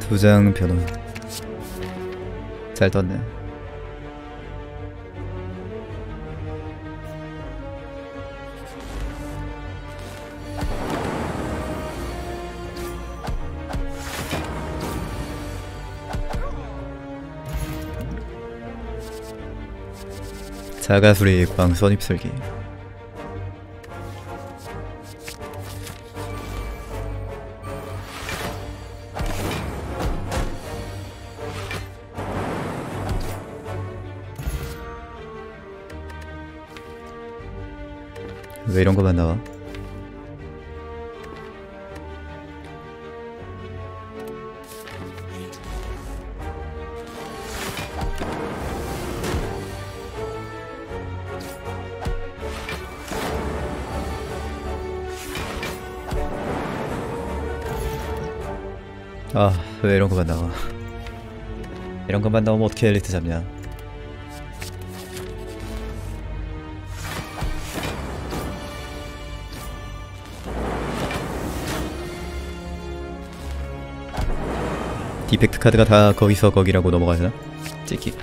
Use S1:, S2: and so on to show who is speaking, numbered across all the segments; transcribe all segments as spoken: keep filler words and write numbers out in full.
S1: 두장 변호. 잘 떴네. 자가수리 광선 휩쓸기. 왜 이런 거만 나와? 아, 왜 이런 거만 나와? 이런 것만 나오면 어떻게 엘리트 잡냐? 디펙트 카드가 다 거기서 거기라고 넘어가잖아? 찍기.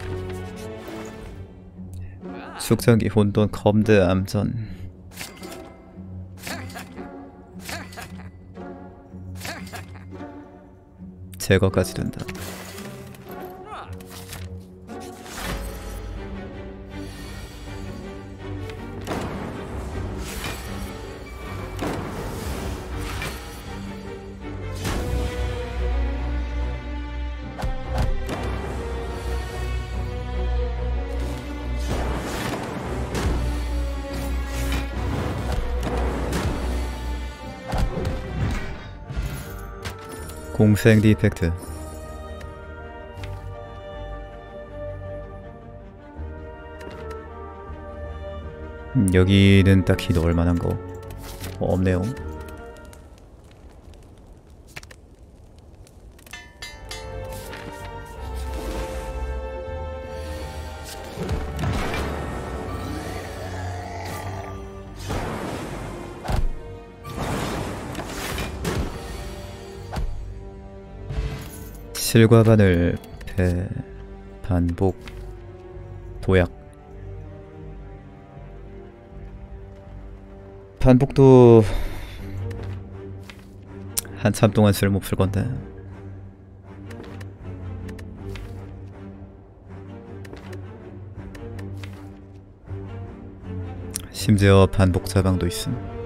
S1: 숙성기 혼돈 검드 암전. 제거까지 된다. 공생 디펙트. 음, 여기는 딱히 넣을 만한 거 어, 없네요. 실과바늘, 배, 반복, 도약. 반복도 한참 동안 쓸모없을 건데. 심지어 반복 자방도 있음.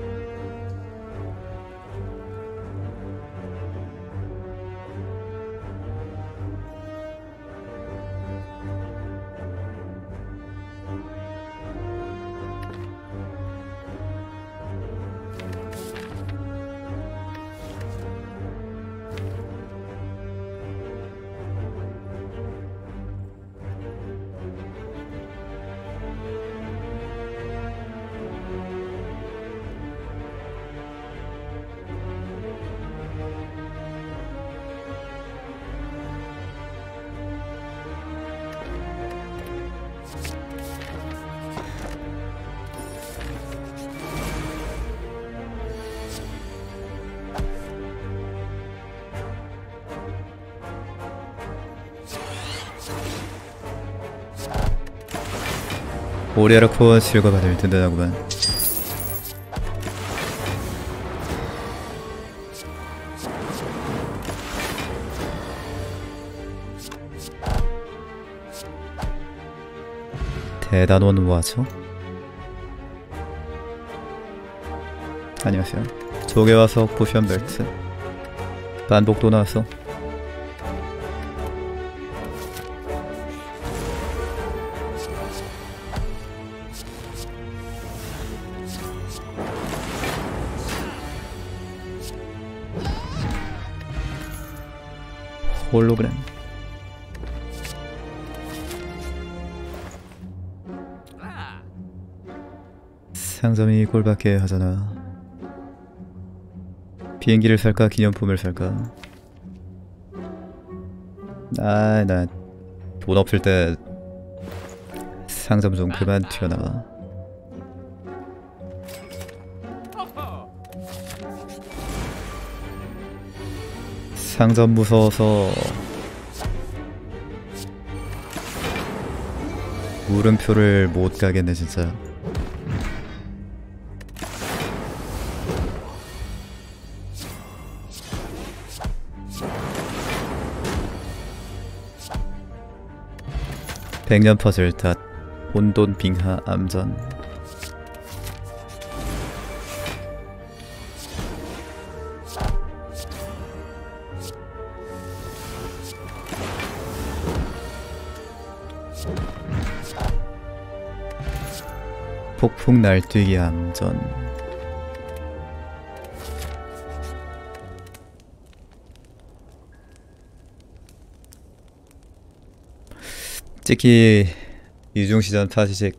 S1: 오리아라 코어 실과바늘 든든하구만. 대단원 와죠? 안녕하세요. 조개와서 포션 벨트. 반복도 나왔어. 홀로그램. 상점이 꼴밖에 하잖아. 비행기를 살까 기념품을 살까. 아, 나 돈 없을 때 상점 좀 그만 튀어나와. 상점 무서워서 물음표를 못 가겠네 진짜. 백년 퍼즐 닷 혼돈 빙하 암전. 폭풍 날뛰기 암전. 찍기 이중시전 파시식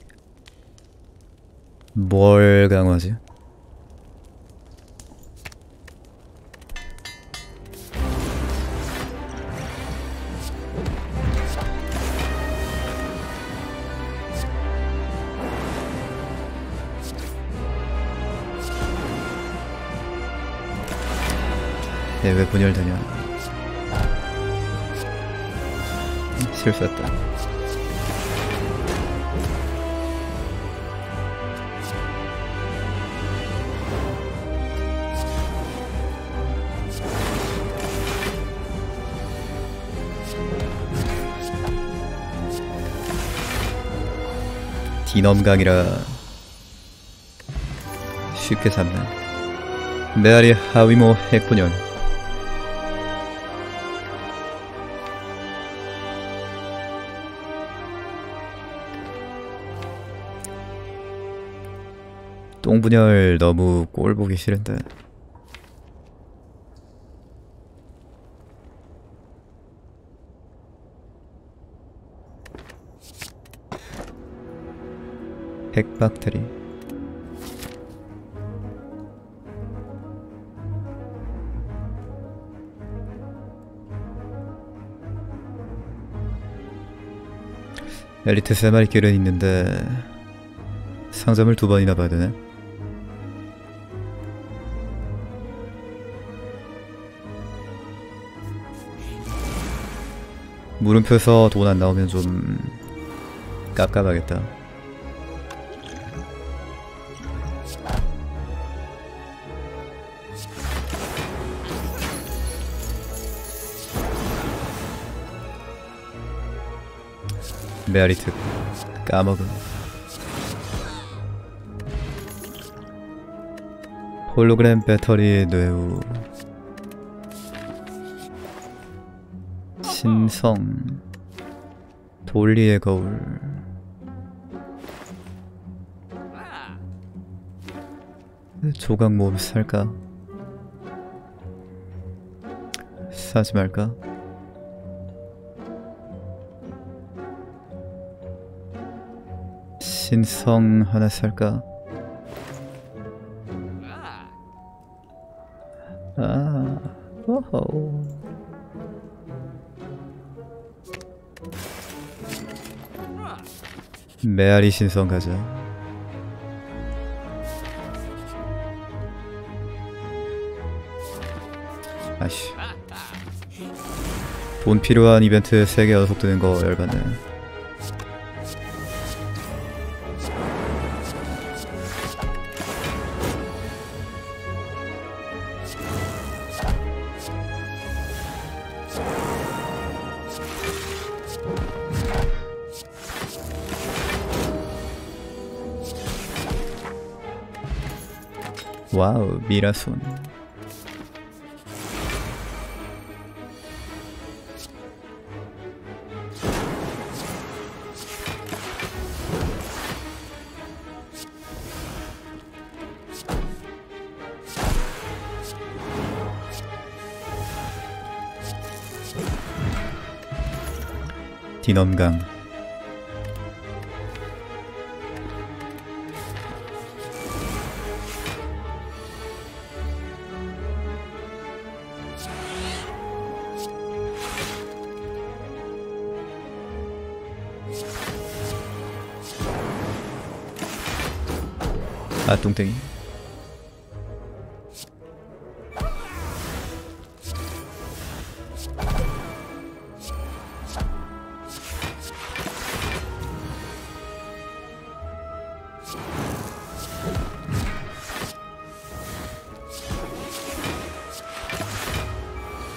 S1: 뭘 강화하지? 얘 왜 분열되냐? 실수했다. 디넘강이라 쉽게 잡네. 메아리 하위모 핵분열. 똥분열 너무 꼴보기 싫은데. 핵박테리. 엘리트 세 마리 길은 있는데 상점을 두 번이나 봐야 되네. 물음표에서 돈 안 나오면 좀 깝깝하겠다. 메아리트 까먹음. 홀로그램 배터리 뇌우. 신성 돌리의 거울. 조각 모음 살까? 사지 말까? 신성 하나 살까? 아, 오호. 메아리 신성 가자. 아씨. 돈 필요한 이벤트 세 개 연속 뜨는 거 열받네. 와우, 미라손. 디넘강. 아, 뚱땡이.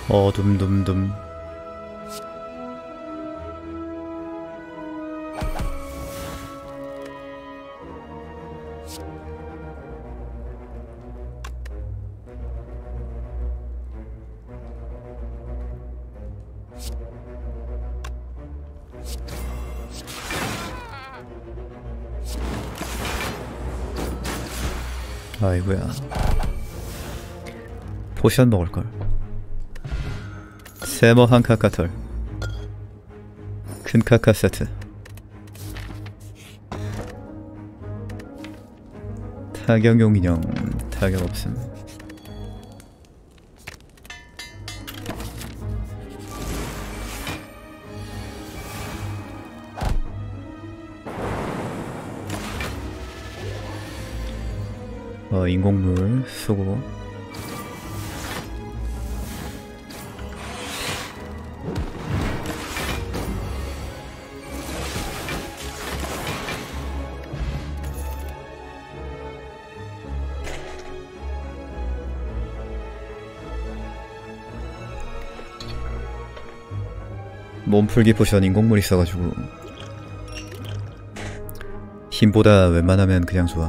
S1: 어둠둠둠. 아이고야. 포션 먹을걸. 세모 한 카카털. 큰 카카 세트. 타격용 인형. 타격 없음. 어, 인공물 수고. 몸풀기 포션 인공물 있어가지고 힘보다 웬만하면 그냥 좋아.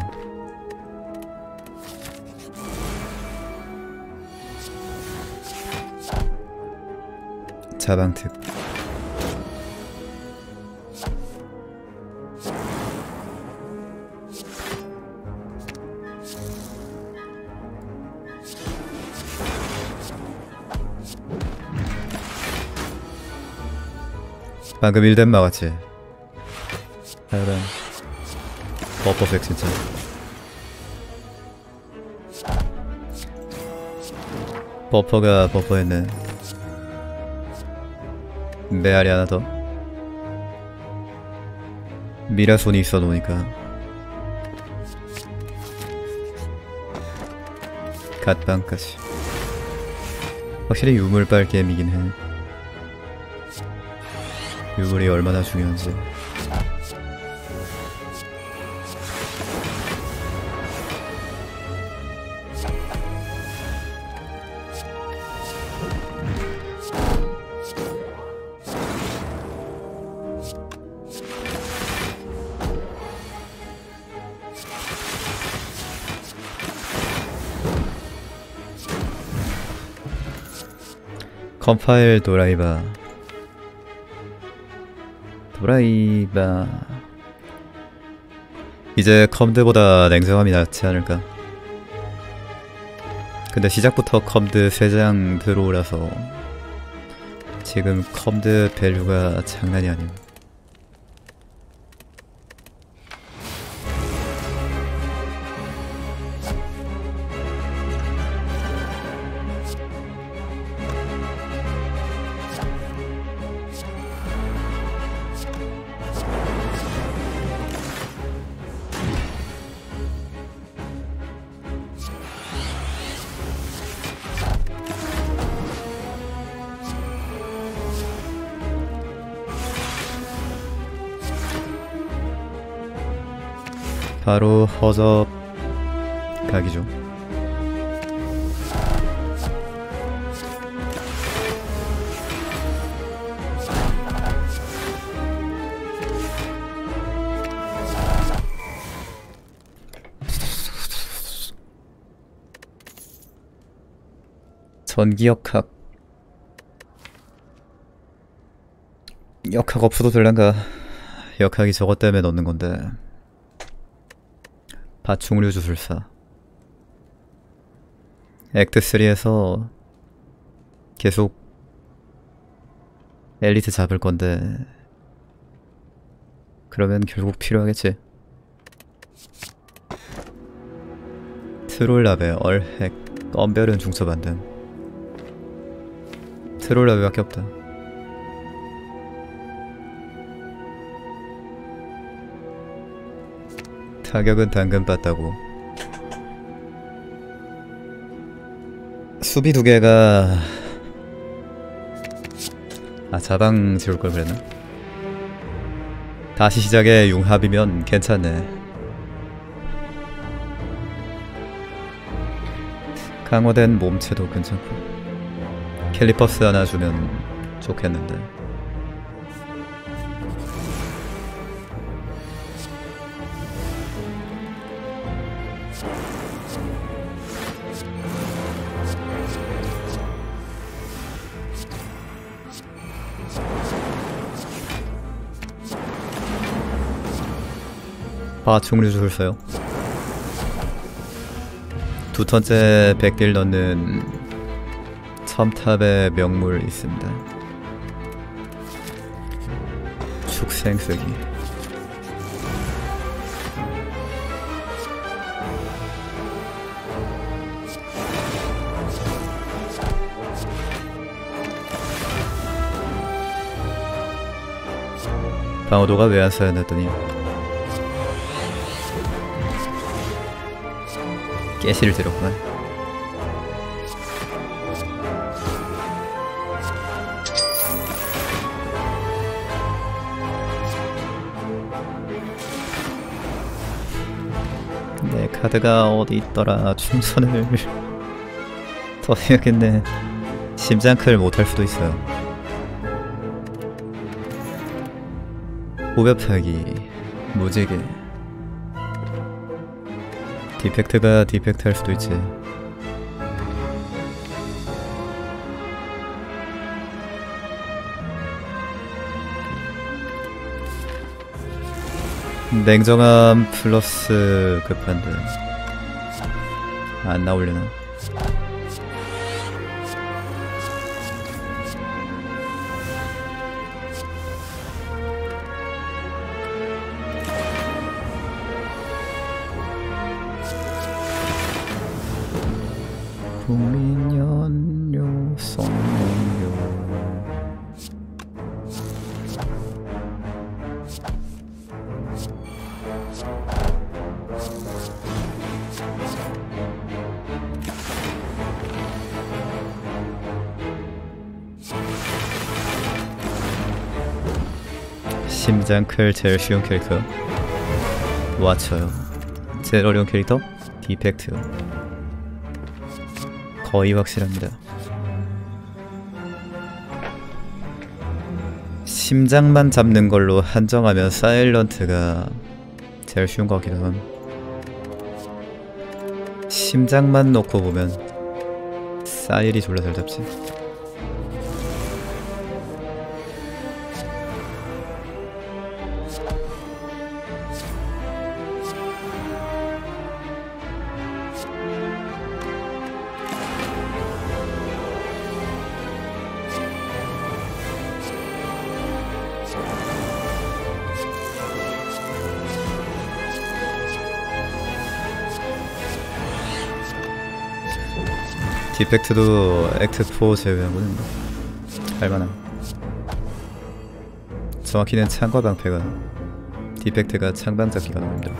S1: 자방특. 방금 일댐 막았지? 하여간 버퍼백 진짜. 버퍼가 버퍼했네. 메아리 하나 더. 미라손이 있어 놓으니까. 갓방까지. 확실히 유물빨 게임이긴 해. 유물이 얼마나 중요한지. 컴파일 도라이바. 도라이바. 이제 컴드보다 냉정함이 낫지 않을까. 근데 시작부터 컴드 세 장 들어오라서 지금 컴드 밸류가 장난이 아님. 바로 허접 각이죠. 전기 역학. 역학 없어도 될란가. 역학이 저것 때문에 넣는 건데. 파충류 주술사. 액트 쓰리에서 계속 엘리트 잡을 건데 그러면 결국 필요하겠지. 트롤라베, 얼핵, 껌별은 중첩 안됨. 트롤라베밖에 없다. 타격은 당근 빻다고. 수비 두 개가 아 자방 지울 걸 그랬나? 다시 시작에 융합이면 괜찮네. 강화된 몸체도 괜찮고 캘리퍼스 하나 주면 좋겠는데. 파충류 줄 써요. 두 턴째 백 딜 넣는 첨탑의 명물 있습니다. 축생쓰기. 방어도가 왜 안 써야 했더니 깨시를 들었구나. 내 카드가 어디 있더라. 충선을 더 해야겠네. 심장클 못할 수도 있어요. 후벼파기, 무지개. 디펙트가 디펙트 할 수도 있지. 냉정함 플러스 급한데 안 나오려나? 국민연료 성연료. 심장클 제일 쉬운 캐릭터 와쳐요. 제일 어려운 캐릭터 디펙트. 거의 확실합니다. 심장만 잡는 걸로 한정하면 사일런트가 제일 쉬운 것 같기도 함. 심장만 놓고 보면 사일이 졸라 잘 잡지. 디펙트도 액트 사 제외하고는 할만함. 정확히는 창과 방패가, 디펙트가 창방 잡기가 너무 힘들어.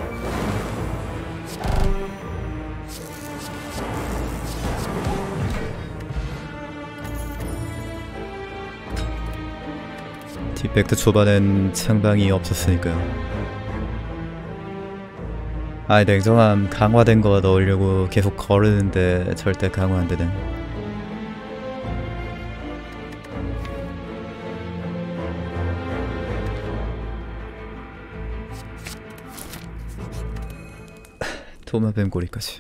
S1: 디펙트 초반엔 창방이 없었으니까요. 아이 냉정함 강화된 거 넣으려고 계속 거르는데 절대 강화 안 되네. 도마뱀 고리까지.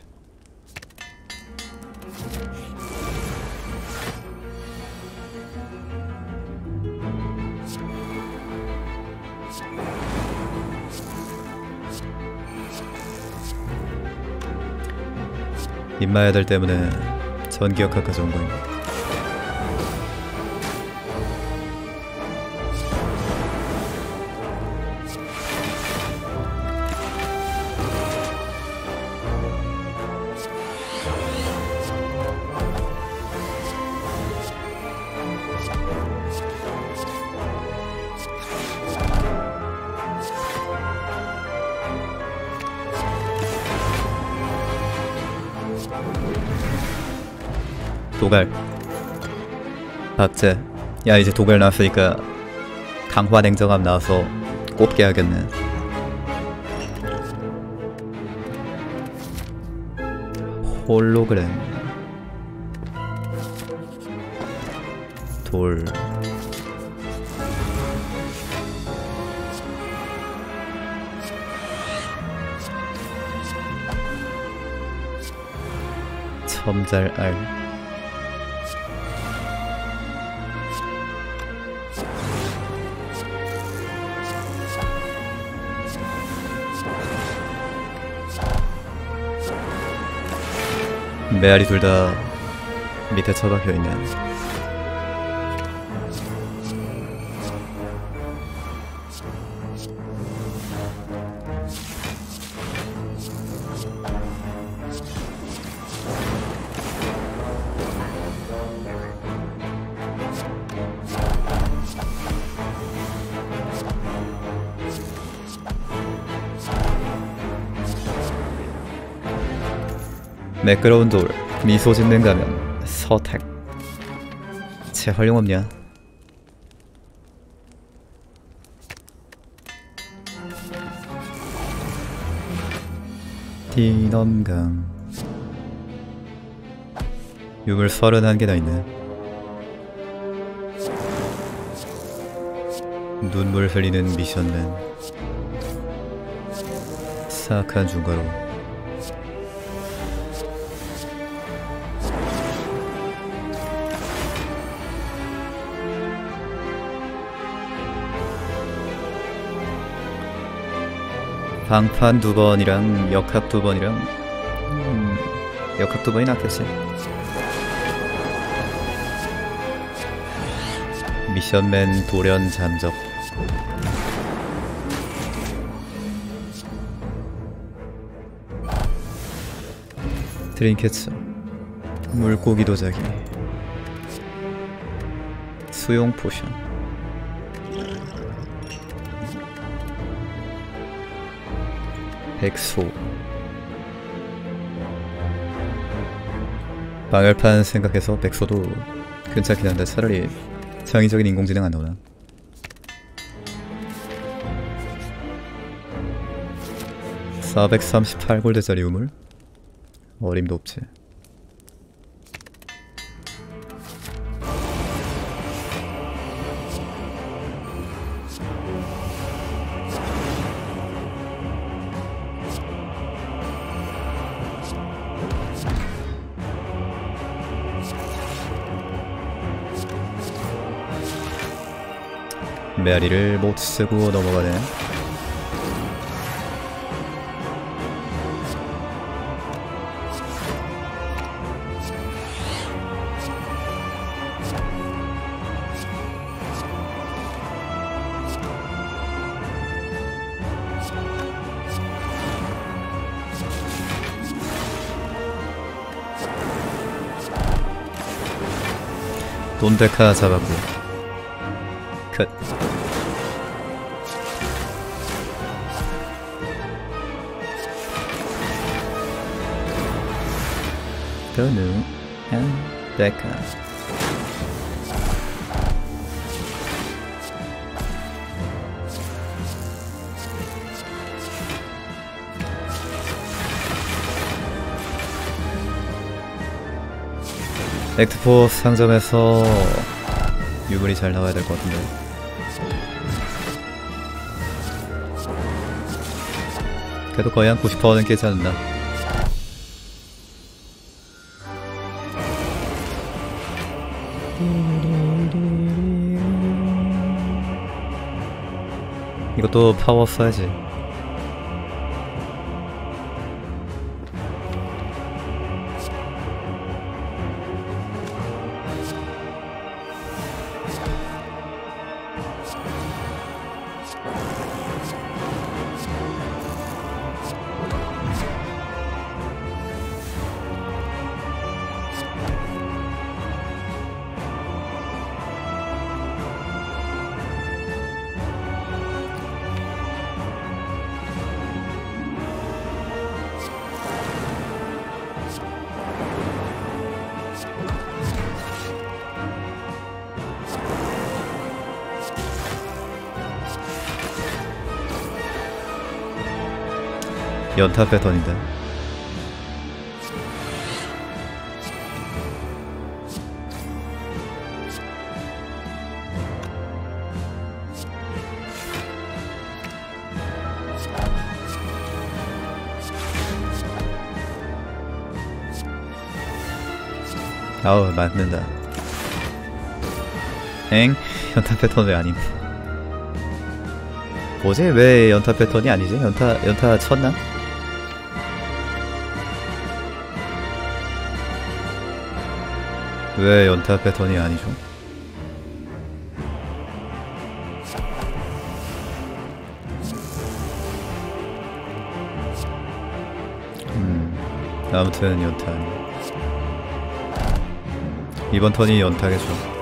S1: 인마애들 때문에 전기역학까지 온 거임. 도갈 박제. 야 이제 도갈 나왔으니까 강화 냉정함 나와서 꼽게 하겠네. 홀로그램. 돌. 첨잘알. 메아리 둘 다 밑에 처박혀 있는. 매끄러운 돌, 미소 짓는 가면, 서택. 재활용 없냐? 디넘강. 유물 서른한 개나 있네. 눈물 흘리는 미션맨. 사악한 중가로. 방판 두 번이랑 역합 두 번이랑 음, 역합 두 번이 낫겠지. 미션맨 돌연 잠적. 드링캐쳐. 물고기 도자기. 수용 포션. 백소. 방열판 생각해서 백소도 괜찮긴 한데 차라리 창의적인 인공지능 안 나오나? 사백삼십팔 골드짜리 우물? 어림도 없지. 메아리를 못 쓰고 넘어가네. 돈데카 잡았고 컷. 도누 앤 데카. 액트포 상점에서 유물이 잘 나와야 될 것 같은데. 그래도 거의 한 구십 퍼센트는 깨지 않나. 이것도 파워 써야지. 연타 패턴인데. 아우 맞는다. 엥? 연타 패턴 왜 아님? 뭐지? 왜 연타 패턴이 아니지? 연타 연타 쳤나? 왜 연타 패턴이 아니죠? 음 아무튼 연타 아니. 이번 턴이 연타겠죠.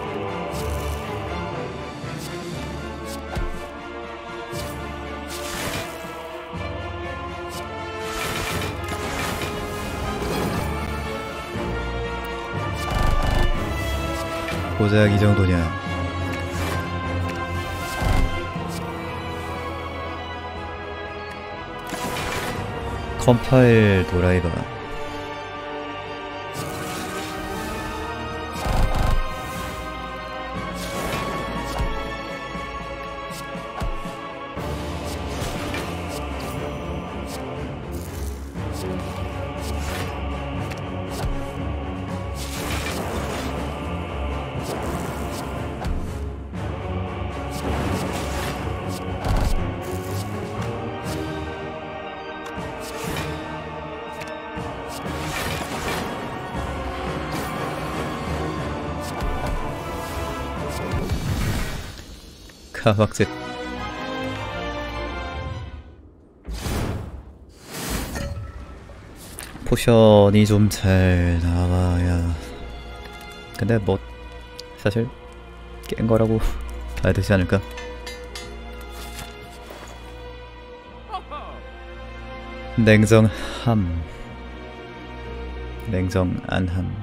S1: 고작 이 정도냐. 컴파일 도라이버. 카박제. 포션이 좀 잘 나와야. 근데 뭐 사실 깬 거라고 봐야 되지 않을까? 냉정함. 냉정 안함.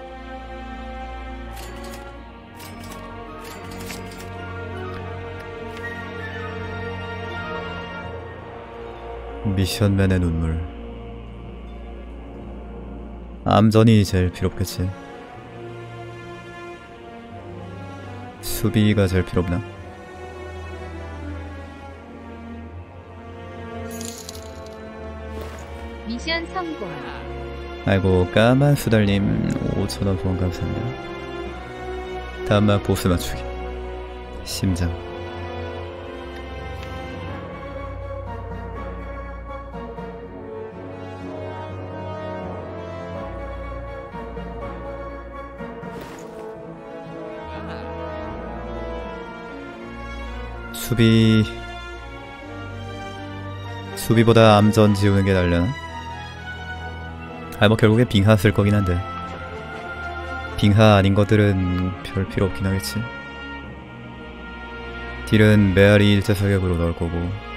S1: 미션맨의 눈물. 암전이 제일 필요없겠지. 수비가 제일 필요없나?
S2: 미션 성공.
S1: 아이고 까만 수달님 오천원 후원 감사합니다. 다음만 보스 맞추기. 심장. 수비 수비보다 암전 지우는 게 날려나? 아 뭐 결국에 빙하 쓸 거긴 한데 빙하 아닌 것들은 별 필요 없긴 하겠지. 딜은 메아리 일자 사격으로 넣을 거고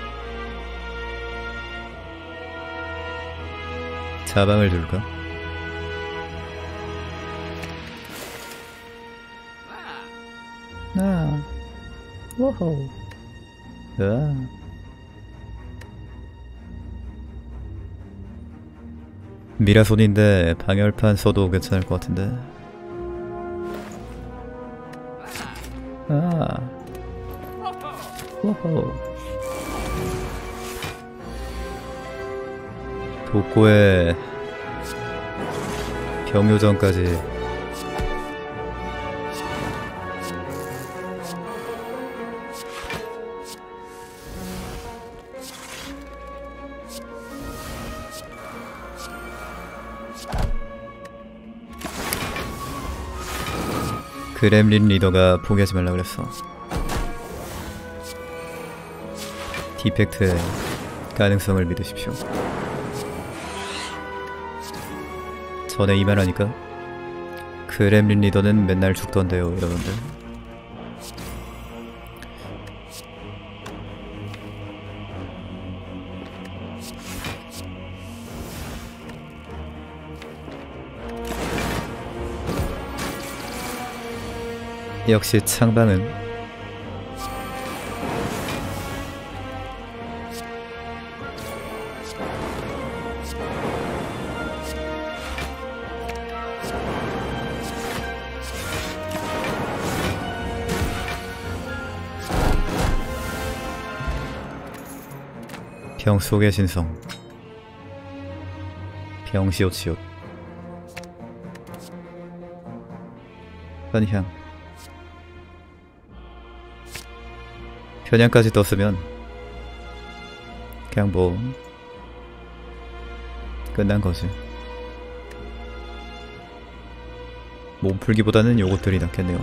S1: 자방을 둘까? 아 워호 으아 미라손인데 방열판 써도 괜찮을 것 같은데. 아 워호 독고의 병요전까지. 그렘린 리더가 포기하지 말라 그랬어. 디펙트의 가능성을 믿으십시오. 전에 이 말하니까 그렘린 리더는 맨날 죽던데요 이러던데. 역시 창방은 병 속의 신성. 병시옷시옷. 편향. 편향까지 떴으면 그냥 뭐 끝난 거지. 몸풀기보다는 요것들이 낫겠네요.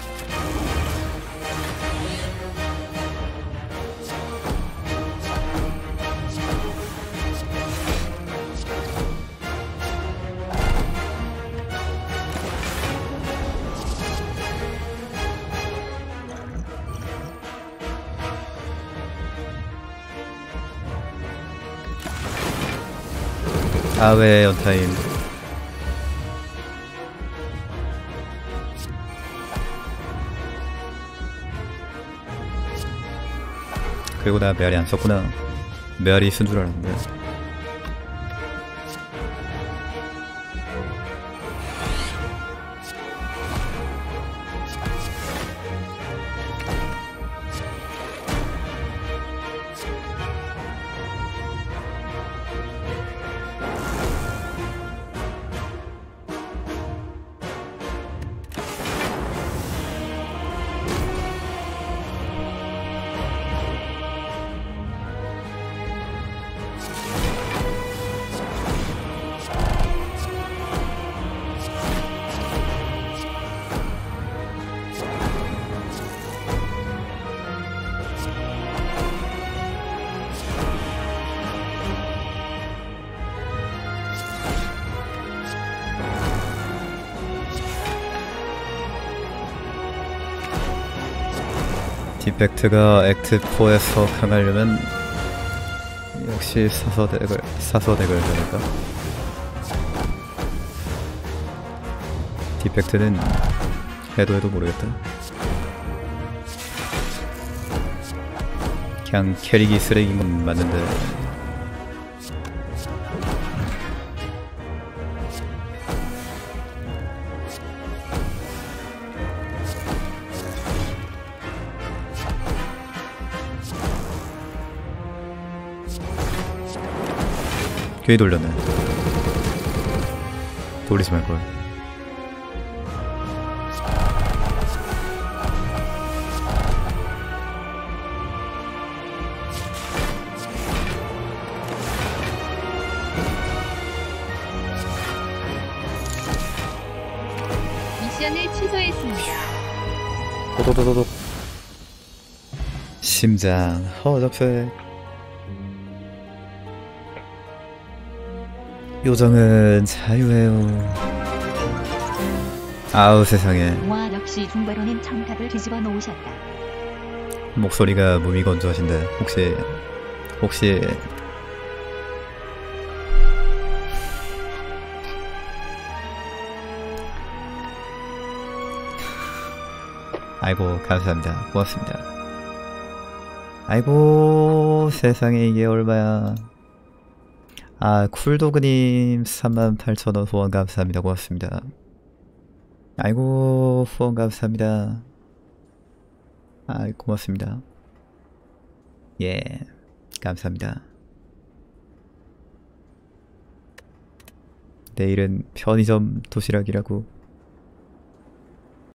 S1: 아웨 연타임. 그리고 나 메아리 안 썼구나. 메아리 쓴 줄 알았는데. 디펙트가 액트 사에서 강하려면 역시 사서덱을 사서덱을 해야겠다. 디펙트는 해도 해도 모르겠다. 그냥 캐릭이 쓰레기는 맞는데. 괜히 돌렸네. 돌리지 말걸.
S2: 미션을 취소했습니다.
S1: 도도도도도. 심장 허접색. 요정은 자유해요. 아우 세상에.
S2: 와 역시 중바로는 청탑을 뒤집어 놓으셨다.
S1: 목소리가 무미건조하신데 혹시 혹시 아이고 감사합니다. 고맙습니다. 아이고 세상에 이게 얼마야. 아 쿨도그님 삼만 팔천 원 후원 감사합니다. 고맙습니다. 아이고 후원 감사합니다. 아 고맙습니다. 예 감사합니다. 내일은 편의점 도시락이라고